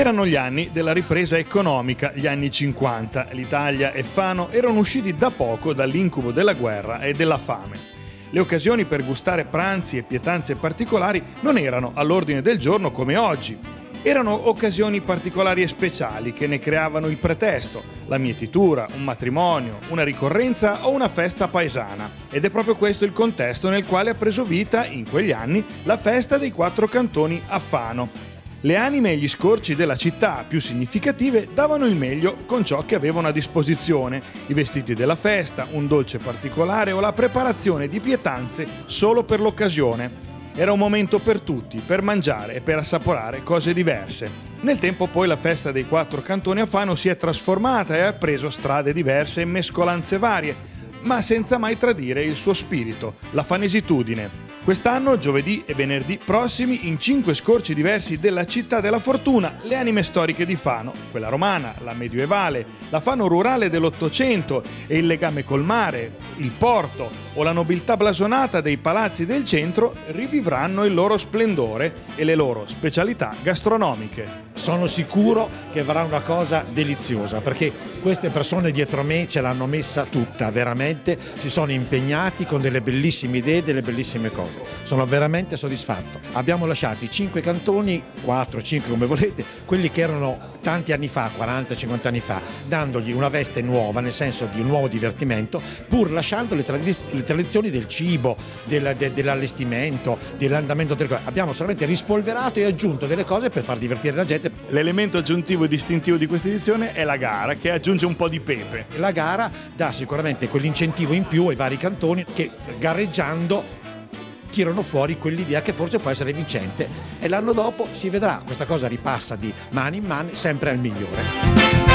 Erano gli anni della ripresa economica, gli anni 50. L'Italia e Fano erano usciti da poco dall'incubo della guerra e della fame. Le occasioni per gustare pranzi e pietanze particolari non erano all'ordine del giorno come oggi. Erano occasioni particolari e speciali che ne creavano il pretesto, la mietitura, un matrimonio, una ricorrenza o una festa paesana. Ed è proprio questo il contesto nel quale ha preso vita, in quegli anni, la festa dei Quattro Cantoni a Fano. Le anime e gli scorci della città più significative davano il meglio con ciò che avevano a disposizione: i vestiti della festa, un dolce particolare o la preparazione di pietanze solo per l'occasione. Era un momento per tutti, per mangiare e per assaporare cose diverse. Nel tempo poi la festa dei Quattro Cantoni a Fano si è trasformata e ha preso strade diverse e mescolanze varie, ma senza mai tradire il suo spirito, la fanesitudine. Quest'anno, giovedì e venerdì prossimi, in 5 scorci diversi della città della fortuna, le anime storiche di Fano, quella romana, la medioevale, la Fano rurale dell'Ottocento e il legame col mare, il porto o la nobiltà blasonata dei palazzi del centro, rivivranno il loro splendore e le loro specialità gastronomiche. Sono sicuro che verrà una cosa deliziosa, perché queste persone dietro me ce l'hanno messa tutta, veramente, si sono impegnati con delle bellissime idee, delle bellissime cose. Sono veramente soddisfatto. Abbiamo lasciato i 5 cantoni, 4, 5 come volete, quelli che erano tanti anni fa, 40-50 anni fa, dandogli una veste nuova, nel senso di un nuovo divertimento, pur lasciando le tradizioni del cibo, dell'allestimento, dell'andamento delle cose. Abbiamo solamente rispolverato e aggiunto delle cose per far divertire la gente. L'elemento aggiuntivo e distintivo di questa edizione è la gara, che aggiunge un po' di pepe. La gara dà sicuramente quell'incentivo in più ai vari cantoni che, gareggiando, tirano fuori quell'idea che forse può essere vincente, e l'anno dopo si vedrà, questa cosa ripassa di mano in mano sempre al migliore.